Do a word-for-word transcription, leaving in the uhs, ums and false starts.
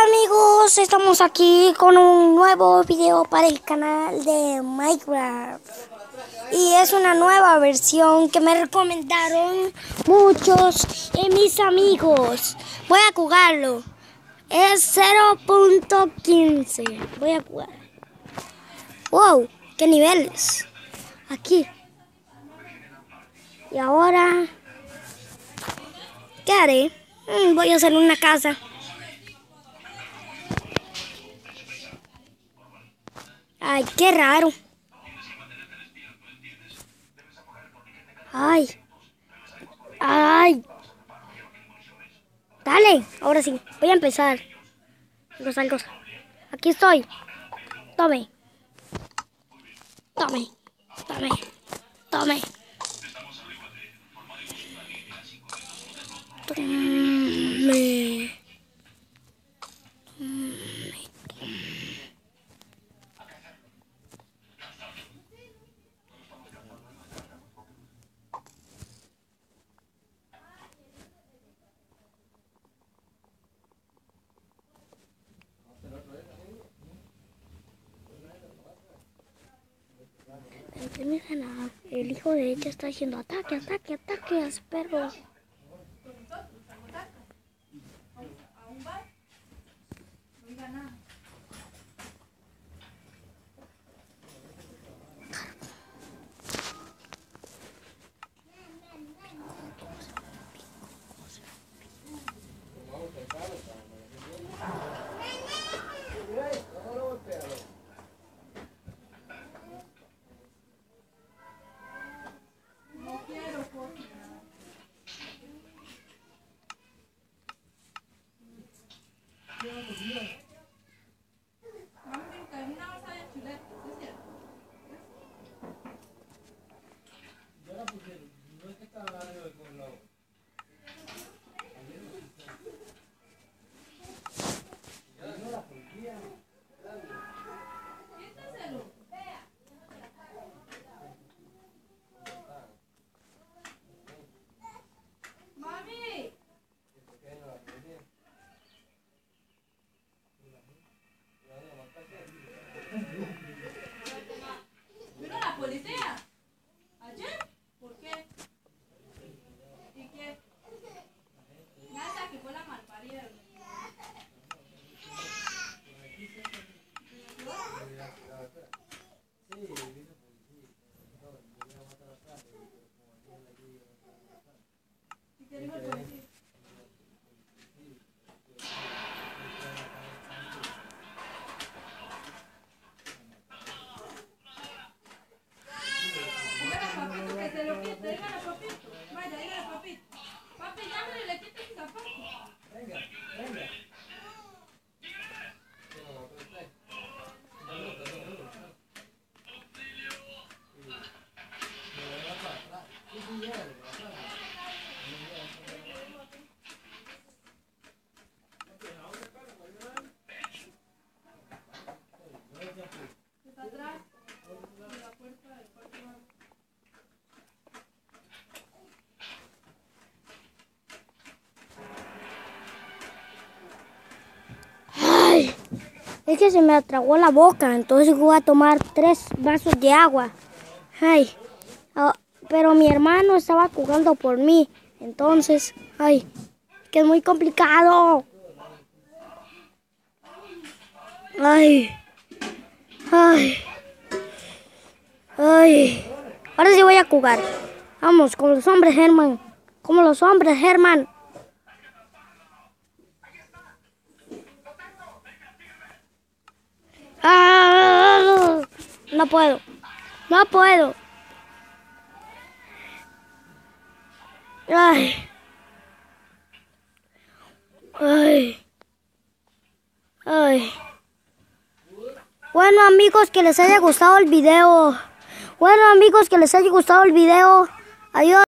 Amigos, estamos aquí con un nuevo video para el canal de Minecraft y es una nueva versión que me recomendaron muchos de mis amigos. Voy a jugarlo, es cero punto quince. Voy a jugar. Wow, qué niveles aquí. Y ahora, ¿qué haré? Mm, voy a hacer una casa. Ay, qué raro. Ay. Ay. Dale, ahora sí. Voy a empezar. Los algo. Aquí estoy. Tome. Tome. Tome. Tome. Tome. El hijo de ella está haciendo ataque, ataque, ataque a su perro. ¿Vino la policía? ¿Ayer? ¿Por qué? ¿Y qué? Nada, que fue la malparida. ¿Y qué dijo el policía? Es que se me atragó la boca, entonces voy a tomar tres vasos de agua. Ay, oh, pero mi hermano estaba jugando por mí, entonces, ay, que es muy complicado. Ay, ay, ay. Ahora sí voy a jugar. Vamos, como los hombres, Germán. Como los hombres, Germán. Ah, no puedo, no puedo. Ay, ay, ay. Bueno, amigos, que les haya gustado el video. Bueno, amigos, que les haya gustado el video. Adiós.